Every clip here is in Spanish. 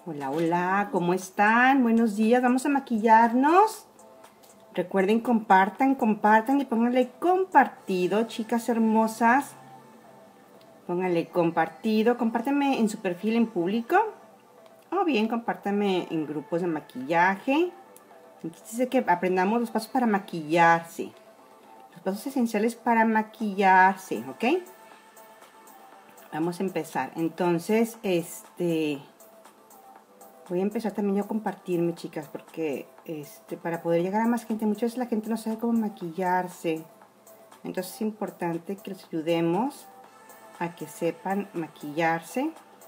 Hola, hola, ¿cómo están? Buenos días, vamos a maquillarnos. Recuerden, compartan y pónganle compartido, chicas hermosas. Pónganle compartido, compártanme en su perfil en público. O bien, compártanme en grupos de maquillaje. Dice que aprendamos los pasos para maquillarse. Los pasos esenciales para maquillarse, ¿ok? Vamos a empezar. Entonces, voy a empezar también yo a compartirme, chicas, porque para poder llegar a más gente, muchas veces la gente no sabe cómo maquillarse. Entonces es importante que los ayudemos a que sepan maquillarse.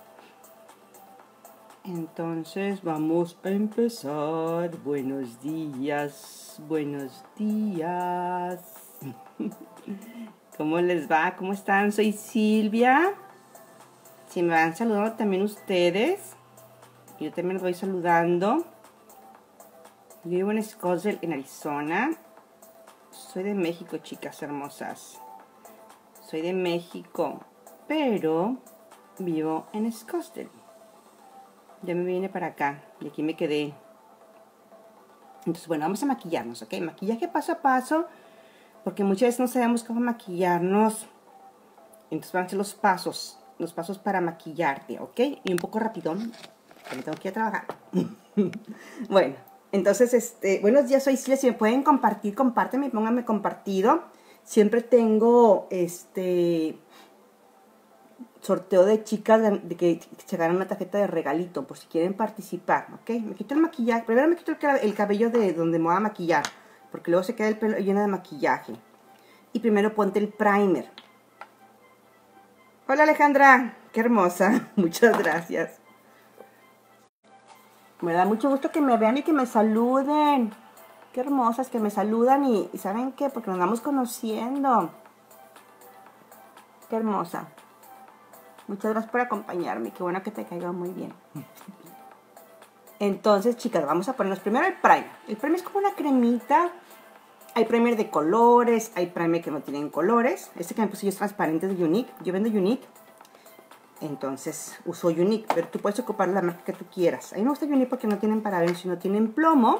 Entonces vamos a empezar. Buenos días, buenos días. ¿Cómo les va? ¿Cómo están? Soy Silvia. Si me van saludando también ustedes. Yo también los voy saludando. Yo vivo en Scottsdale, en Arizona. Soy de México, chicas hermosas. Soy de México, pero vivo en Scottsdale. Ya me vine para acá y aquí me quedé. Entonces, bueno, vamos a maquillarnos, ¿ok? Maquillaje paso a paso, porque muchas veces no sabemos cómo maquillarnos. Entonces van a ser los pasos para maquillarte, ¿ok? Y un poco rapidón, porque tengo que ir a trabajar. Bueno, entonces, buenos días, soy Silvia. Si me pueden compartir, compárteme, pónganme compartido. Siempre tengo, sorteo de chicas de que se ganan una tarjeta de regalito, por si quieren participar, ¿ok? Me quito el maquillaje. Primero me quito el cabello de donde me voy a maquillar, porque luego se queda el pelo lleno de maquillaje. Y primero ponte el primer. Hola, Alejandra, qué hermosa. Muchas gracias. Me da mucho gusto que me vean y que me saluden. Qué hermosas que me saludan y ¿saben qué? Porque nos vamos conociendo. Qué hermosa. Muchas gracias por acompañarme. Qué bueno que te caiga muy bien. Entonces, chicas, vamos a ponernos primero el primer. El primer es como una cremita. Hay primer de colores, hay primer que no tienen colores. Este que me puse yo es transparente de Unique. Yo vendo Unique. Entonces uso Unique, pero tú puedes ocupar la marca que tú quieras. A mí me gusta Unique porque no tienen parabenos y no tienen plomo.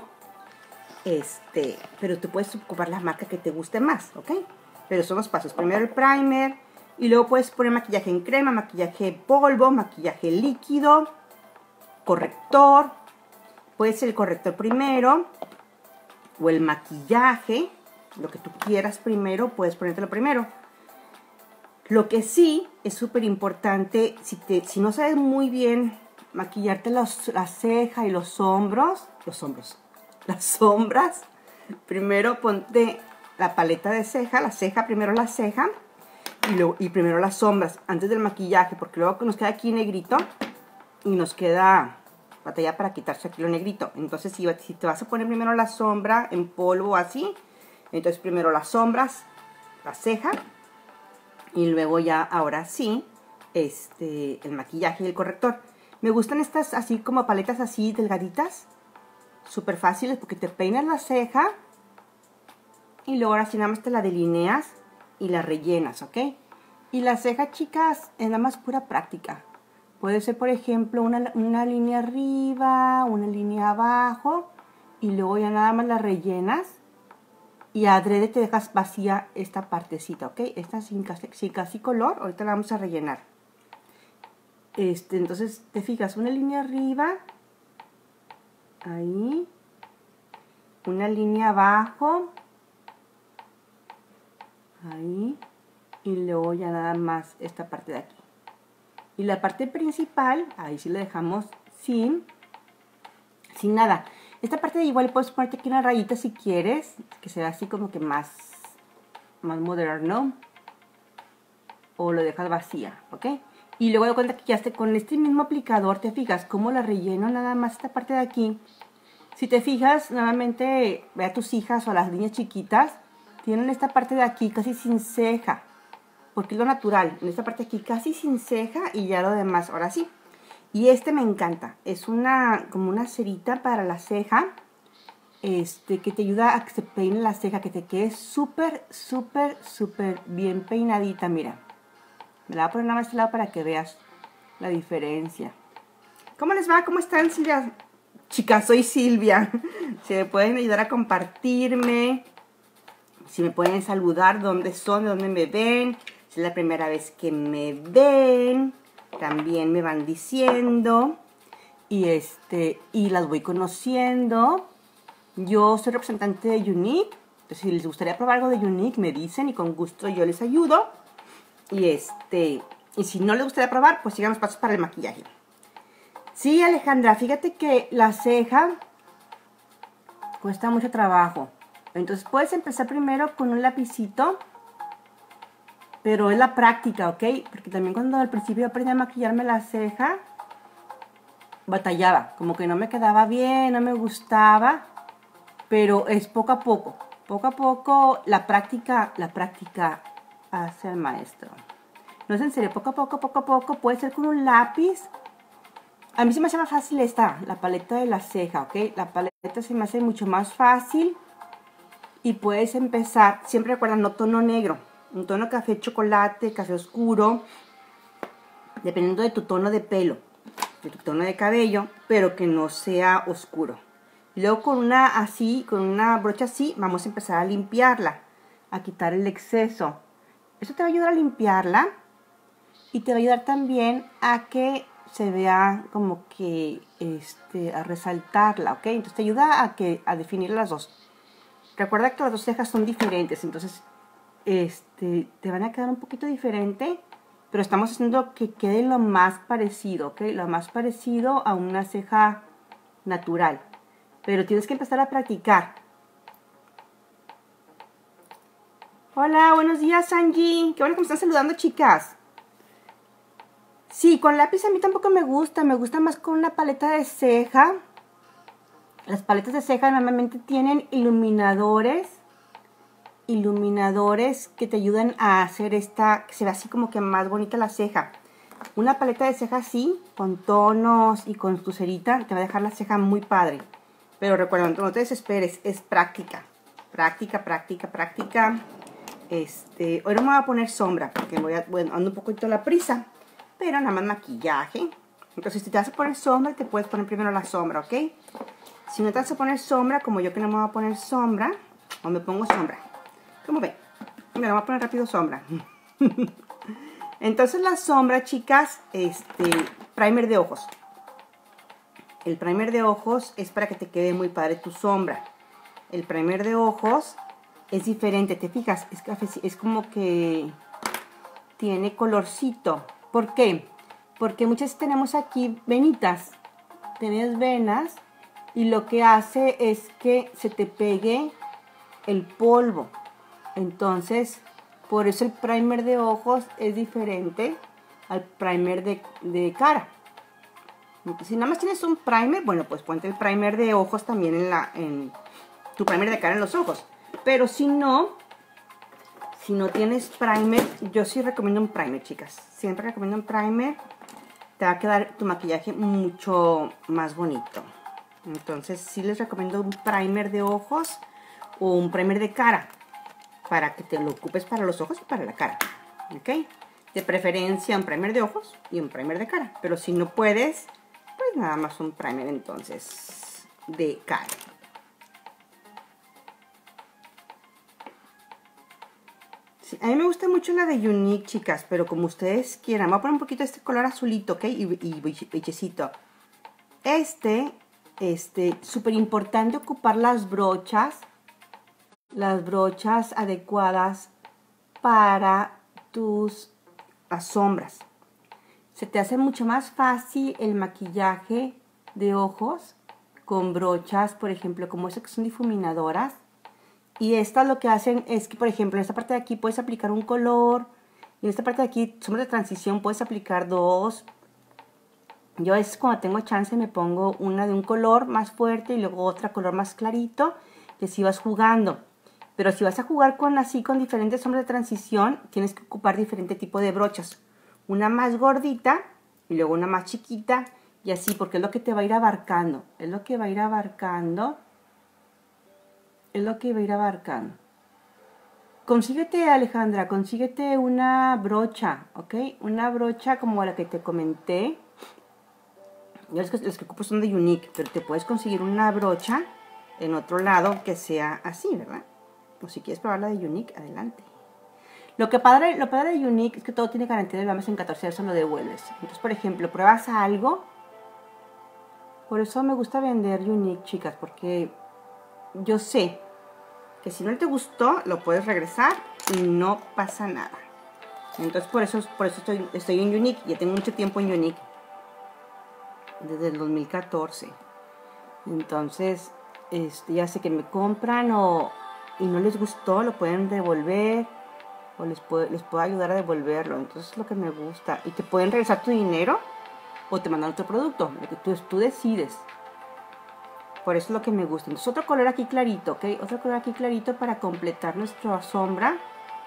Pero tú puedes ocupar la marca que te guste más, ¿ok? Pero son los pasos. Primero el primer y luego puedes poner maquillaje en crema, maquillaje polvo, maquillaje líquido, corrector. Puede ser el corrector primero o el maquillaje, lo que tú quieras primero, puedes ponértelo primero. Lo que sí es súper importante, si no sabes muy bien maquillarte la ceja y los hombros, las sombras, primero ponte la paleta de ceja, primero la ceja y primero las sombras antes del maquillaje, porque luego nos queda aquí negrito y nos queda batalla para quitarse aquí lo negrito. Entonces si te vas a poner primero la sombra en polvo así, entonces primero las sombras, la ceja y luego ya ahora sí el maquillaje y el corrector. Me gustan estas así como paletas así delgaditas, súper fáciles porque te peinas la ceja y luego ahora sí nada más te la delineas y la rellenas, ¿ok? Y la ceja, chicas, es nada más pura práctica. Puede ser, por ejemplo, una línea arriba, una línea abajo y luego ya nada más la rellenas y adrede te dejas vacía esta partecita, ¿ok? Esta sin casi color, ahorita la vamos a rellenar. Entonces te fijas, una línea arriba, ahí, una línea abajo, ahí, y luego ya nada más esta parte de aquí. Y la parte principal, ahí sí la dejamos sin nada. Esta parte de igual puedes ponerte aquí una rayita si quieres, que sea así como que más moderno. O lo dejas vacía, ¿ok? Y luego de cuenta que ya con este mismo aplicador, te fijas cómo la relleno nada más esta parte de aquí. Si te fijas, nuevamente, ve a tus hijas o a las niñas chiquitas, tienen esta parte de aquí casi sin ceja, porque es lo natural. En esta parte de aquí casi sin ceja y ya lo demás, ahora sí. Y me encanta, es como una cerita para la ceja, que te ayuda a que se peine la ceja, que te quede súper, súper, súper bien peinadita, mira. Me la voy a poner nada más a este lado para que veas la diferencia. ¿Cómo les va? ¿Cómo están, Silvia? Chicas, soy Silvia. Si me pueden ayudar a compartirme, si me pueden saludar, dónde son, dónde me ven, si es la primera vez que me ven, también me van diciendo y las voy conociendo. Yo soy representante de Younique, entonces si les gustaría probar algo de Younique me dicen y con gusto yo les ayudo. Y si no les gustaría probar, pues sigan los pasos para el maquillaje. Sí, Alejandra, fíjate que la ceja cuesta mucho trabajo. Entonces puedes empezar primero con un lapicito, pero es la práctica, ¿ok? Porque también cuando al principio aprendí a maquillarme la ceja, batallaba, como que no me quedaba bien, no me gustaba, pero es poco a poco. Poco a poco la práctica hace al maestro. No es en serio, poco a poco, puede ser con un lápiz. A mí se me hace más fácil la paleta de la ceja, ¿ok? La paleta se me hace mucho más fácil y puedes empezar, siempre recuerda, no tono negro, un tono café chocolate, café oscuro, dependiendo de tu tono de pelo, de tu tono de cabello, pero que no sea oscuro. Y luego con una brocha así, vamos a empezar a limpiarla, a quitar el exceso. Eso te va a ayudar a limpiarla y te va a ayudar también a que se vea como que a resaltarla, ¿ok? Entonces te ayuda a definir las dos. Recuerda que las dos cejas son diferentes, entonces te van a quedar un poquito diferente, pero estamos haciendo que quede lo más parecido, ¿ok? Lo más parecido a una ceja natural. Pero tienes que empezar a practicar. Hola, buenos días, Angie. Qué bueno que me están saludando, chicas. Sí, con lápiz a mí tampoco me gusta más con una paleta de ceja. Las paletas de ceja normalmente tienen iluminadores que te ayudan a hacer que se vea así como que más bonita la ceja. Una paleta de ceja así, con tonos y con tu cerita, te va a dejar la ceja muy padre. Pero recuerda, no te desesperes, es práctica. Práctica. Hoy no me voy a poner sombra, porque ando un poquito a la prisa. Pero nada más maquillaje. Entonces si te vas a poner sombra, te puedes poner primero la sombra, ¿ok? Si no te vas a poner sombra, como yo que no me voy a poner sombra, o me pongo sombra. ¿Cómo ven? Me voy a poner rápido sombra. Entonces la sombra, chicas, primer de ojos. El primer de ojos es para que te quede muy padre tu sombra. El primer de ojos es diferente, ¿te fijas? Es como que tiene colorcito. ¿Por qué? Porque muchas tenemos aquí venitas. Tienes venas y lo que hace es que se te pegue el polvo. Entonces, por eso el primer de ojos es diferente al primer de cara. Entonces, si nada más tienes un primer, bueno, pues ponte el primer de ojos también en tu primer de cara en los ojos. Pero si no tienes primer, yo sí recomiendo un primer, chicas. Siempre recomiendo un primer. Te va a quedar tu maquillaje mucho más bonito. Entonces sí les recomiendo un primer de ojos o un primer de cara, para que te lo ocupes para los ojos y para la cara. ¿Ok? De preferencia un primer de ojos y un primer de cara. Pero si no puedes, pues nada más un primer entonces de cara. Sí, a mí me gusta mucho la de Younique, chicas, pero como ustedes quieran. Voy a poner un poquito de este color azulito, ¿ok? Y bichecito. Súper importante ocupar las brochas adecuadas para las sombras. Se te hace mucho más fácil el maquillaje de ojos con brochas, por ejemplo, como estas que son difuminadoras. Y estas lo que hacen es que, por ejemplo, en esta parte de aquí puedes aplicar un color. Y en esta parte de aquí, sombra de transición, puedes aplicar dos. Yo a veces cuando tengo chance me pongo una de un color más fuerte y luego otra color más clarito. Y así vas jugando. Pero si vas a jugar con diferentes sombras de transición, tienes que ocupar diferente tipo de brochas. Una más gordita y luego una más chiquita. Y así, porque es lo que te va a ir abarcando. Es lo que va a ir abarcando. Consíguete, Alejandra, consíguete una brocha, ¿ok? Una brocha como la que te comenté. Yo los que ocupo son de Younique, pero te puedes conseguir una brocha en otro lado que sea así, ¿verdad? O si quieres probar la de Younique, adelante. Lo padre de Younique es que todo tiene garantía de vamos en 14 días, lo devuelves. Entonces, por ejemplo, pruebas algo. Por eso me gusta vender Younique, chicas, porque yo sé que si no te gustó, lo puedes regresar y no pasa nada. Entonces, por eso estoy en Younique. Ya tengo mucho tiempo en Younique. Desde el 2014. Entonces, ya sé que me compran y no les gustó, lo pueden devolver o les puedo ayudar a devolverlo. Entonces es lo que me gusta. Y te pueden regresar tu dinero o te mandan otro producto, lo que tú decides. Por eso es lo que me gusta. Entonces otro color aquí clarito, ¿ok? Otro color aquí clarito para completar nuestra sombra.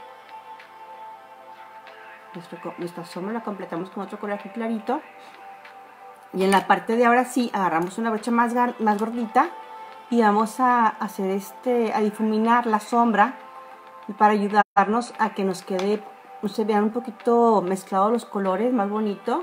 Nuestra sombra la completamos con otro color aquí clarito. Y en la parte de ahora sí, agarramos una brocha más gordita y vamos a hacer a difuminar la sombra para ayudarnos a que nos quede, se vean un poquito mezclados los colores, más bonito.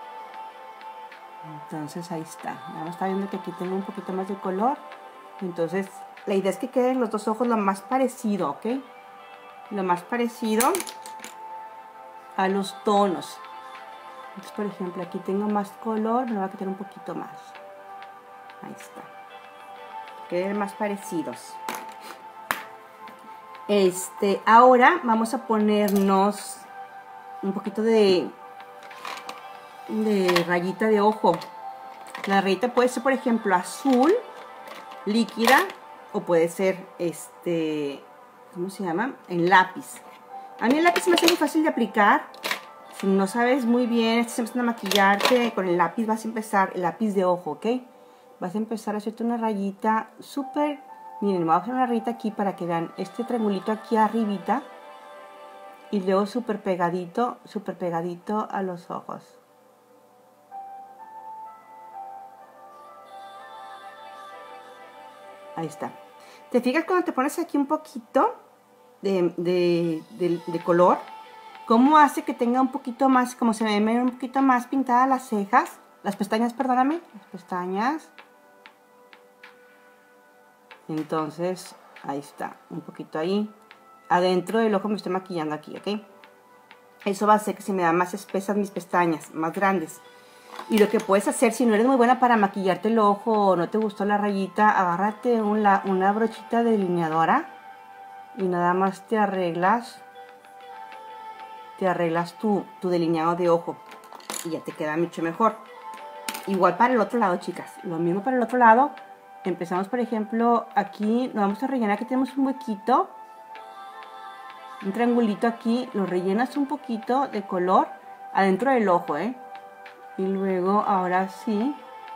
Entonces ahí está, ya está viendo que aquí tengo un poquito más de color. Entonces la idea es que queden los dos ojos lo más parecido, ¿ok? Lo más parecido a los tonos. Entonces, por ejemplo, aquí tengo más color, me voy a quitar un poquito más. Ahí está. Queden más parecidos. Ahora vamos a ponernos un poquito de rayita de ojo. La rayita puede ser, por ejemplo, azul, líquida, o puede ser, ¿cómo se llama? En lápiz. A mí el lápiz me hace muy fácil de aplicar. Si no sabes muy bien, estás empezando a maquillarte con el lápiz, vas a empezar, el lápiz de ojo, ¿ok? Vas a empezar a hacerte una rayita súper, miren, voy a hacer una rayita aquí para que vean este triangulito aquí arribita. Y luego súper pegadito a los ojos. Ahí está. ¿Te fijas cuando te pones aquí un poquito de color? ¿Cómo hace que tenga un poquito más, como se me ven un poquito más pintadas las cejas? Las pestañas, perdóname. Las pestañas. Entonces, ahí está. Un poquito ahí. Adentro del ojo me estoy maquillando aquí, ¿ok? Eso va a hacer que se me vean más espesas mis pestañas, más grandes. Y lo que puedes hacer, si no eres muy buena para maquillarte el ojo o no te gustó la rayita, agárrate una brochita delineadora y nada más te arreglas tu delineado de ojo y ya te queda mucho mejor. Igual para el otro lado, chicas, lo mismo para el otro lado. Empezamos, por ejemplo, aquí nos vamos a rellenar, aquí tenemos un huequito, un triangulito aquí, lo rellenas un poquito de color adentro del ojo, y luego ahora sí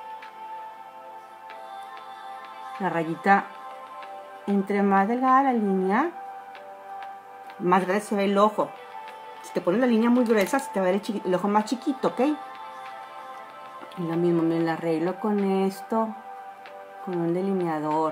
la rayita, entre más delgada la línea, más grande se ve el ojo. Si te pones la línea muy gruesa, se te va a ver el ojo más chiquito, ¿ok? Y lo mismo, me la arreglo con esto, con un delineador.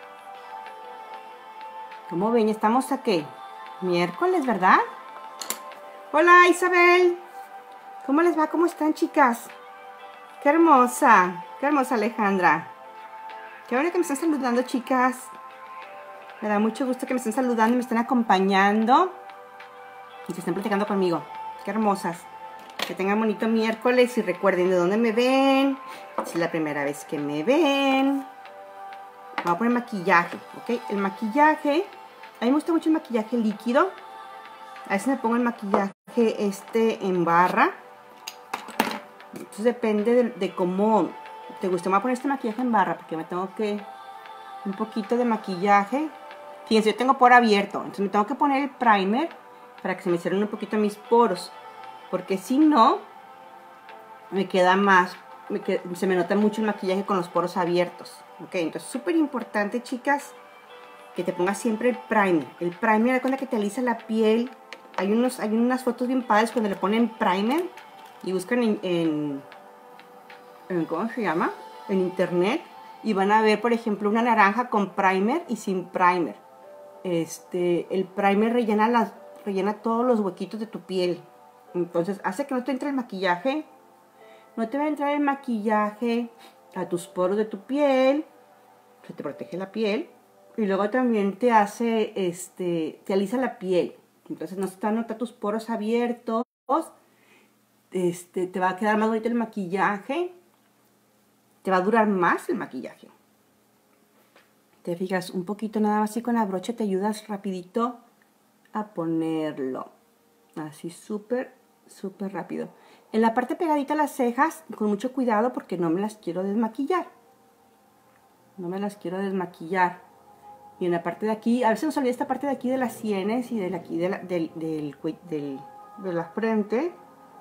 ¿Cómo ven? Estamos a ¿qué? Miércoles, ¿verdad? Hola, Isabel. ¿Cómo les va? ¿Cómo están, chicas? Qué hermosa Alejandra. Qué bueno que me están saludando, chicas. Me da mucho gusto que me estén saludando y me estén acompañando y que estén platicando conmigo. Qué hermosas. Que tengan bonito miércoles y recuerden de dónde me ven. Si es la primera vez que me ven. Voy a poner maquillaje, ¿ok? El maquillaje, a mí me gusta mucho el maquillaje líquido. A veces me pongo el maquillaje en barra. Entonces depende de cómo te gusta. Me voy a poner este maquillaje en barra porque me tengo que... un poquito de maquillaje. Fíjense, yo tengo poro abierto. Entonces me tengo que poner el primer para que se me cierren un poquito mis poros. Porque si no, me queda más... se me nota mucho el maquillaje con los poros abiertos. Ok, entonces súper importante, chicas, que te pongas siempre el primer. El primer, da cuenta que te alisa la piel. Hay unas fotos bien padres cuando le ponen primer y buscan en ¿cómo se llama? En internet y van a ver, por ejemplo, una naranja con primer y sin primer. El primer rellena todos los huequitos de tu piel. Entonces hace que no te entre el maquillaje no te va a entrar el maquillaje a tus poros de tu piel, se te protege la piel, y luego también te hace, te alisa la piel, entonces no se te van a notar tus poros abiertos, te va a quedar más bonito el maquillaje, te va a durar más el maquillaje. Te fijas un poquito nada más, así con la brocha te ayudas rapidito a ponerlo, así súper rápido. En la parte pegadita a las cejas, con mucho cuidado porque no me las quiero desmaquillar. No me las quiero desmaquillar. Y en la parte de aquí, a veces nos olvida esta parte de aquí de las sienes y de aquí de la frente.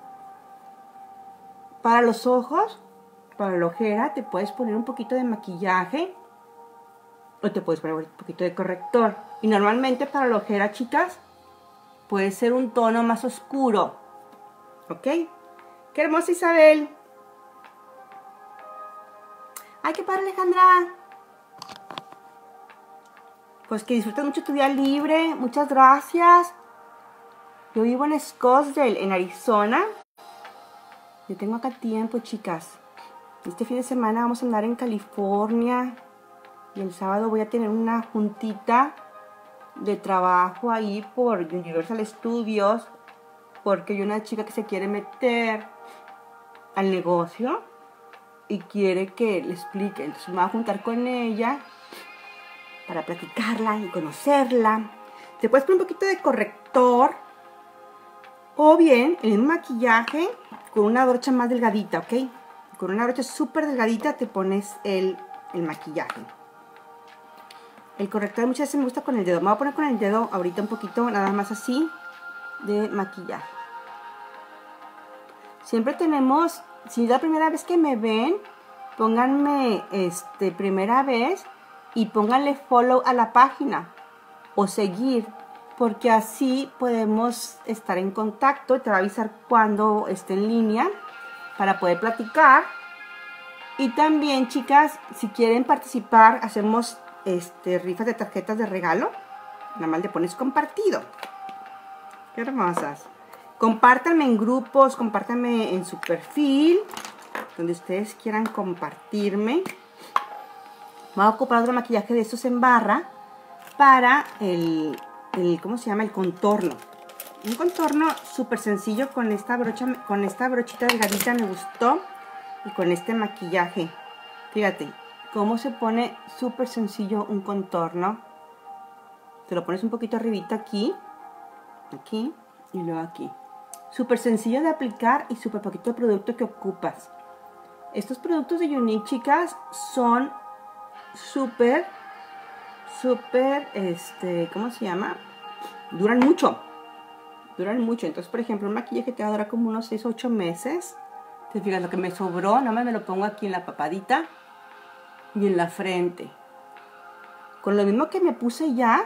Para los ojos, para la ojera, te puedes poner un poquito de maquillaje o te puedes poner un poquito de corrector. Y normalmente para la ojera, chicas, puede ser un tono más oscuro. ¿Ok? ¡Qué hermosa Isabel! ¡Ay, qué padre, Alejandra! Pues que disfrutes mucho tu día libre. Muchas gracias. Yo vivo en Scottsdale, en Arizona. Yo tengo acá tiempo, chicas. Este fin de semana vamos a andar en California. Y el sábado voy a tener una juntita de trabajo ahí por Universal Studios. Porque hay una chica que se quiere meter al negocio y quiere que le explique. Entonces me voy a juntar con ella para platicarla y conocerla. Te puedes poner un poquito de corrector o bien el maquillaje con una brocha más delgadita, ¿ok? Con una brocha súper delgadita te pones el maquillaje. El corrector muchas veces me gusta con el dedo. Me voy a poner con el dedo ahorita un poquito, nada más así, de maquillaje. Siempre tenemos, si es la primera vez que me ven, pónganme primera vez y pónganle follow a la página o seguir, porque así podemos estar en contacto. Te va a avisar cuando esté en línea para poder platicar. Y también, chicas, si quieren participar, hacemos rifas de tarjetas de regalo. Nada más le pones compartido. Qué hermosas. Compártanme en grupos, compártanme en su perfil, donde ustedes quieran compartirme. Voy a ocupar otro maquillaje de estos en barra para ¿cómo se llama? El contorno. Un contorno súper sencillo con esta brochita delgadita, me gustó. Y con este maquillaje. Fíjate cómo se pone súper sencillo un contorno. Te lo pones un poquito arribita aquí y luego aquí. Súper sencillo de aplicar y súper poquito de producto que ocupas. Estos productos de Younique, chicas, son súper, ¿cómo se llama? Duran mucho. Entonces, por ejemplo, un maquillaje te va a durar como unos 6 o 8 meses. Te fijas, lo que me sobró, nada más me lo pongo aquí en la papadita y en la frente. Con lo mismo que me puse ya,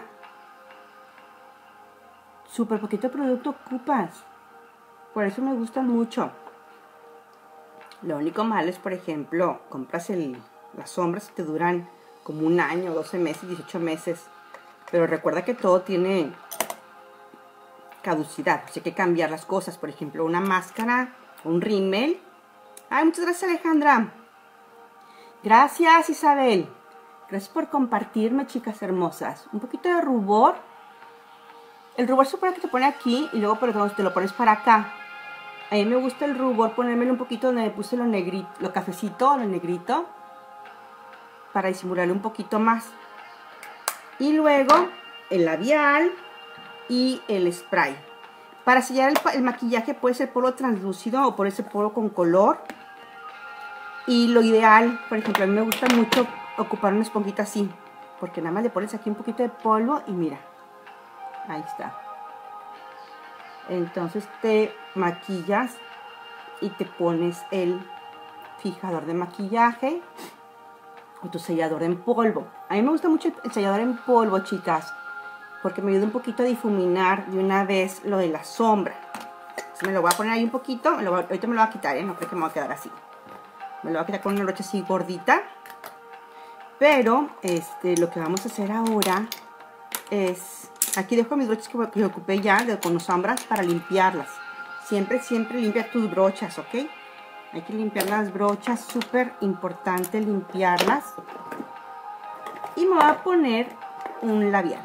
súper poquito producto ocupas. Por eso me gustan mucho. Lo único malo es, por ejemplo, compras las sombras y te duran como 1 año, 12 meses, 18 meses. Pero recuerda que todo tiene caducidad. Así que hay que cambiar las cosas. Por ejemplo, una máscara, un rímel. Ay, muchas gracias, Alejandra. Gracias, Isabel. Gracias por compartirme, chicas hermosas. Un poquito de rubor. El rubor se supone que te pone aquí y luego te lo pones para acá. A mí me gusta el rubor, ponérmelo un poquito donde me puse lo negrito, lo cafecito, lo negrito, para disimularlo un poquito más. Y luego el labial y el spray. Para sellar el maquillaje puede ser polvo translúcido o puede ser polvo con color. Y lo ideal, por ejemplo, a mí me gusta mucho ocupar una esponjita así, porque nada más le pones aquí un poquito de polvo y mira, ahí está. Entonces te maquillas y te pones el fijador de maquillaje o tu sellador en polvo. A mí me gusta mucho el sellador en polvo, chicas, porque me ayuda un poquito a difuminar de una vez lo de la sombra. Entonces me lo voy a poner ahí un poquito, ahorita me lo voy a quitar, no creo que me va a quedar así. Me lo voy a quitar con una brocha así gordita. Pero lo que vamos a hacer ahora es... Aquí dejo mis brochas que ocupé ya con sombras para limpiarlas. Siempre limpia tus brochas, ¿ok? Hay que limpiar las brochas, súper importante limpiarlas. Y me voy a poner un labial.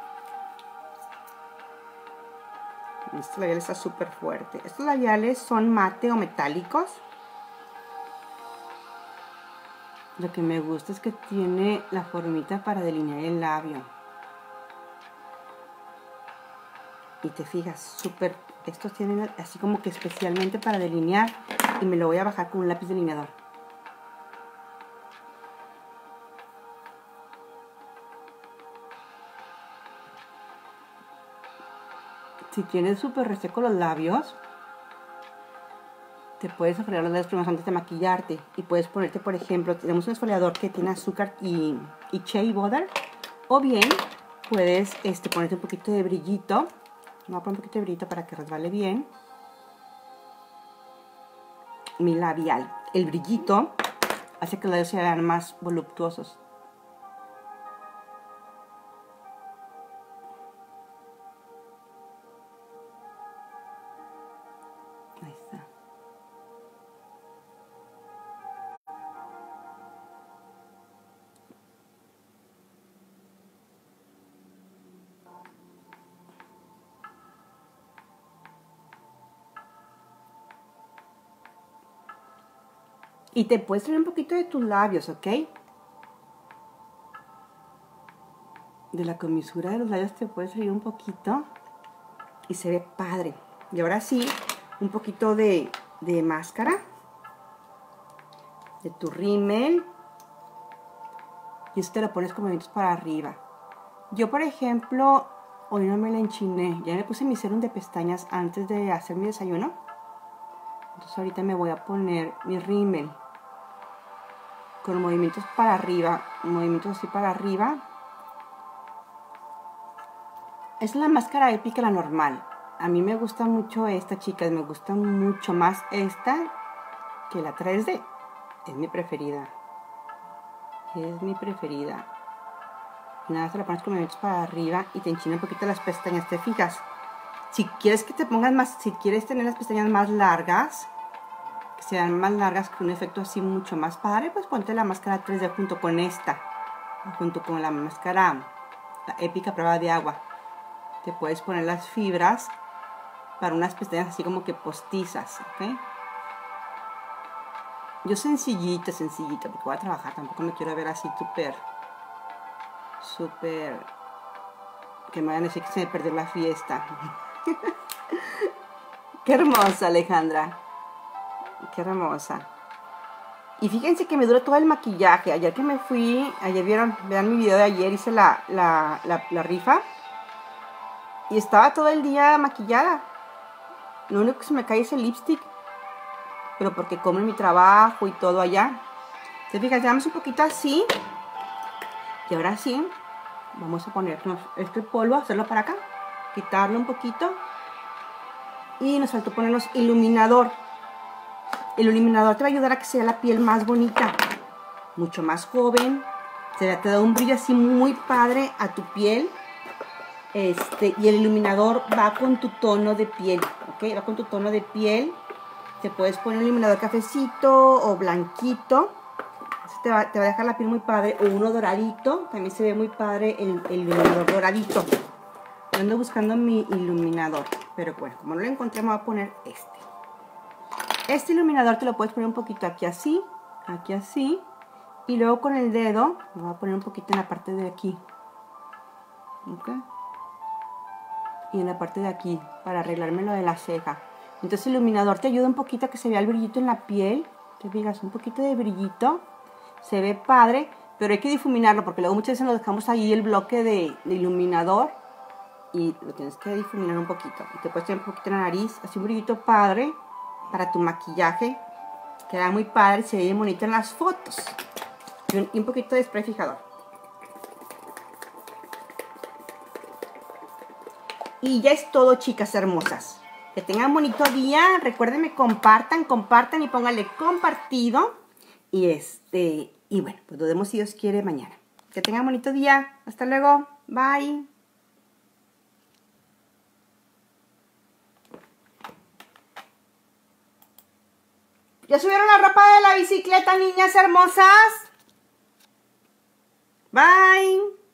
Este labial está súper fuerte. Estos labiales son mate o metálicos. Lo que me gusta es que tiene la formita para delinear el labio. Y te fijas, súper, estos tienen así como que especialmente para delinear. Y me lo voy a bajar con un lápiz delineador. Si tienes súper reseco los labios, te puedes esfoliar los labios primero antes de maquillarte. Y puedes ponerte, por ejemplo, tenemos un esfoliador que tiene azúcar y shea butter. O bien, puedes ponerte un poquito de brillito. Voy a poner un poquito de brillito para que resbale bien mi labial. El brillito hace que los labios se vean más voluptuosos. Ahí está. Y te puedes traer un poquito de tus labios, ¿ok? De la comisura de los labios te puedes salir un poquito y se ve padre. Y ahora sí, un poquito de máscara, de tu rímel, y esto te lo pones como deditos para arriba. Yo, por ejemplo, hoy no me la enchiné, ya me puse mi serum de pestañas antes de hacer mi desayuno. Entonces ahorita me voy a poner mi rímel con movimientos para arriba, movimientos así para arriba. Es la máscara épica, la normal. A mí me gusta mucho esta, chicas. Me gusta mucho más esta que la 3D. Es mi preferida. Es mi preferida. Y nada, te la pones con movimientos para arriba y te enchina un poquito las pestañas. ¿Te fijas? Si quieres que te pongas más, si quieres tener las pestañas más largas, que sean más largas, con un efecto así mucho más padre, pues ponte la máscara 3D junto con esta. Junto con la máscara, la épica prueba de agua. Te puedes poner las fibras para unas pestañas así como que postizas, ¿ok? Yo sencillita, porque voy a trabajar, tampoco me quiero ver así súper, que me vayan a decir que se me perdió la fiesta. Qué hermosa, Alejandra, qué hermosa. Y fíjense que me duró todo el maquillaje. Ayer que me fui, vean mi video de ayer, hice la rifa. Y estaba todo el día maquillada. Lo único que se me cae es el lipstick. Pero porque como en mi trabajo y todo allá. ¿Te fijas? Damos un poquito así. Y ahora sí, vamos a ponernos este polvo, hacerlo para acá. Quitarlo un poquito. Y nos faltó ponernos iluminador. El iluminador te va a ayudar a que sea la piel más bonita. Mucho más joven. Te da un brillo así muy padre a tu piel. Y el iluminador va con tu tono de piel, ¿ok? Va con tu tono de piel. Te puedes poner un iluminador cafecito o blanquito. Te va a dejar la piel muy padre. O uno doradito. También se ve muy padre el iluminador doradito. Yo ando buscando mi iluminador. Pero bueno, como no lo encontré, me voy a poner este. Este iluminador te lo puedes poner un poquito aquí así. Aquí así. Y luego con el dedo, me voy a poner un poquito en la parte de aquí. ¿Ok? Y en la parte de aquí, para arreglarme lo de la ceja. Entonces el iluminador te ayuda un poquito a que se vea el brillito en la piel. Te fijas, un poquito de brillito. Se ve padre, pero hay que difuminarlo porque luego muchas veces nos dejamos ahí el bloque de iluminador y lo tienes que difuminar un poquito. Y te puedes tener un poquito en la nariz, así un brillito padre para tu maquillaje. Queda muy padre y se ve bien bonito en las fotos. Y un poquito de spray fijador. Y ya es todo, chicas hermosas. Que tengan bonito día. Recuérdenme, compartan y pónganle compartido. Y bueno, pues nos vemos si Dios quiere mañana. Que tengan bonito día. Hasta luego. Bye. ¿Ya subieron la ropa de la bicicleta, niñas hermosas? Bye.